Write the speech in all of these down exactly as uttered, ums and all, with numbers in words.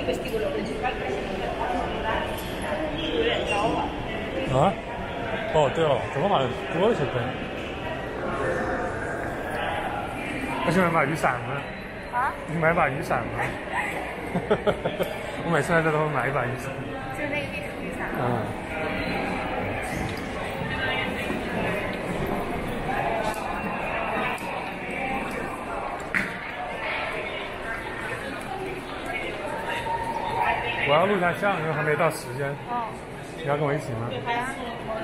啊？哦，对了，这个好像多了些灯。我去买把雨伞吗？ 啊？ 你去买把雨伞吗？我每次来这都会买一把雨伞。 就是那个避暑雨伞。 嗯。我要录下相，因为还没到时间。 哦。 你要跟我一起吗？ 好呀。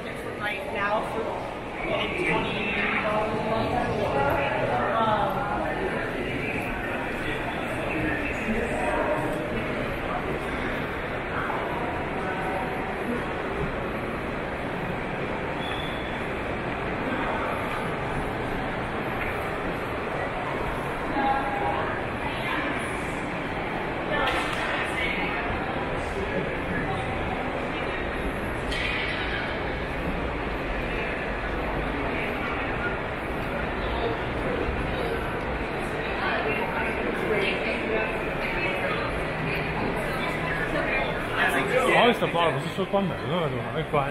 不好意思，不好意思，不是说关门了吗？怎么还没关？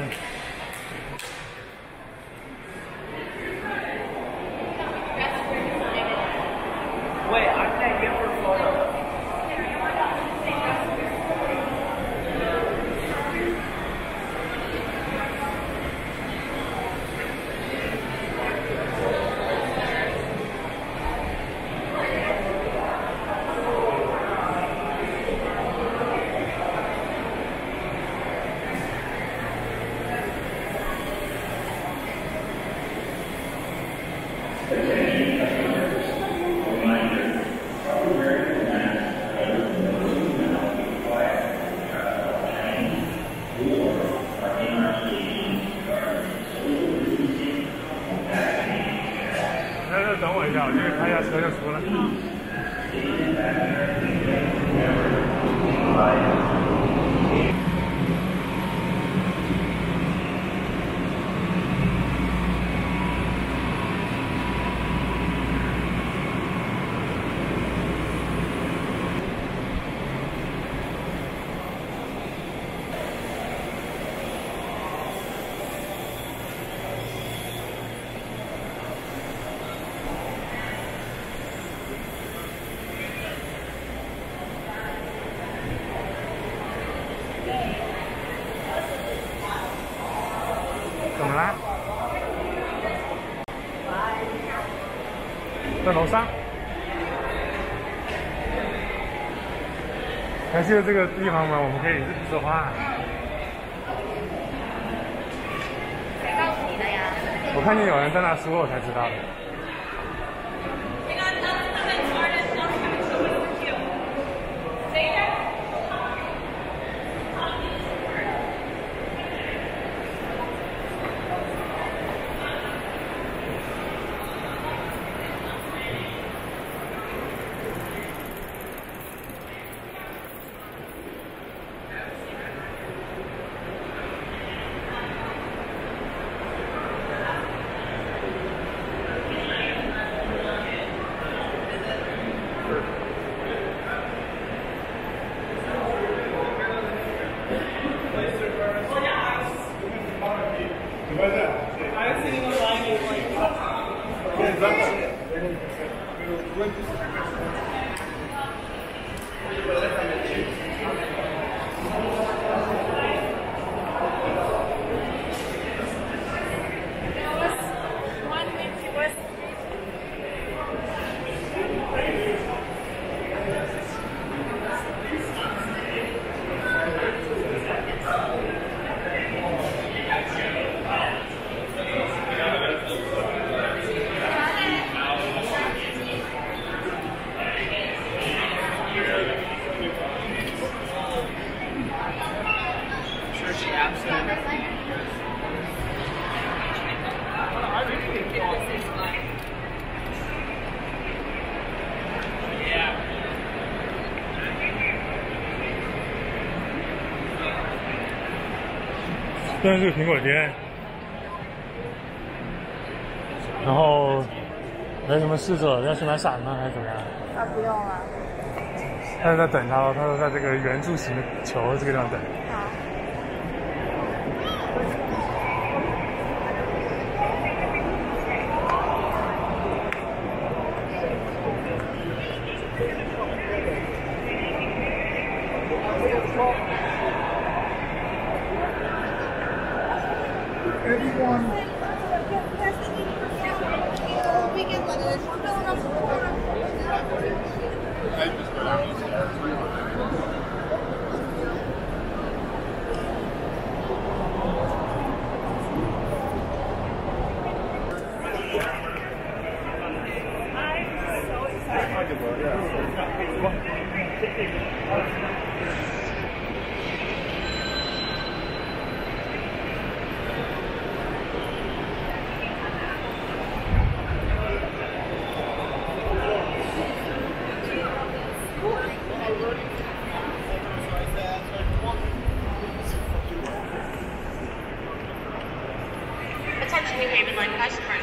Wait, I can't get her photo. 在楼上，还记得这个地方吗？我们可以说话。 谁告诉你的呀？ 我看见有人在那说，我才知道的。这是苹果店，然后没什么事做，要去买伞吗？还是怎么样？ 啊，不用了。 他就在等他，他说在这个圆柱形的球这个地方等。 好。 Everyone. Yeah. ，Attention New Haven Line passengers.